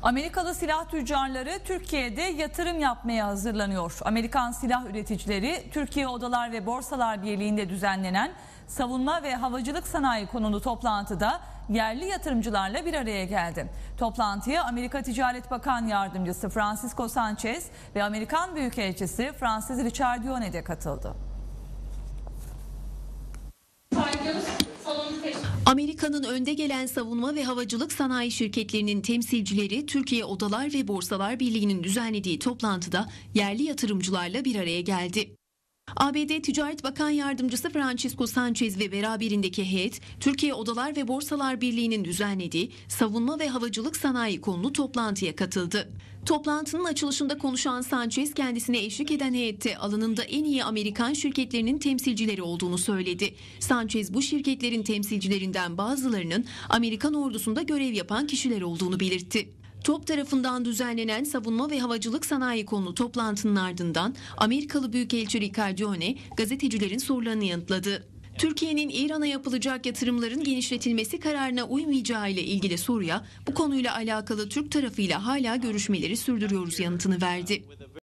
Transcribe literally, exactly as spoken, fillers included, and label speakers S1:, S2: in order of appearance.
S1: Amerikalı silah tüccarları Türkiye'de yatırım yapmaya hazırlanıyor. Amerikan silah üreticileri Türkiye Odalar ve Borsalar Birliği'nde düzenlenen savunma ve havacılık sanayi konulu toplantıda yerli yatırımcılarla bir araya geldi. Toplantıya Amerika Ticaret Bakan Yardımcısı Francisco Sanchez ve Amerikan Büyükelçisi Francis Ricciardione de katıldı.
S2: Amerika'nın önde gelen savunma ve havacılık sanayi şirketlerinin temsilcileri Türkiye Odalar ve Borsalar Birliği'nin düzenlediği toplantıda yerli yatırımcılarla bir araya geldi. A B D Ticaret Bakan Yardımcısı Francisco Sanchez ve beraberindeki heyet, Türkiye Odalar ve Borsalar Birliği'nin düzenlediği savunma ve havacılık sanayi konulu toplantıya katıldı. Toplantının açılışında konuşan Sanchez, kendisine eşlik eden heyette alanında en iyi Amerikan şirketlerinin temsilcileri olduğunu söyledi. Sanchez, bu şirketlerin temsilcilerinden bazılarının Amerikan ordusunda görev yapan kişiler olduğunu belirtti. TOP tarafından düzenlenen savunma ve havacılık sanayi konulu toplantının ardından Amerikalı Büyükelçi Ricciardione gazetecilerin sorularını yanıtladı. Türkiye'nin İran'a yapılacak yatırımların genişletilmesi kararına uymayacağı ile ilgili soruya bu konuyla alakalı Türk tarafıyla hala görüşmeleri sürdürüyoruz yanıtını verdi.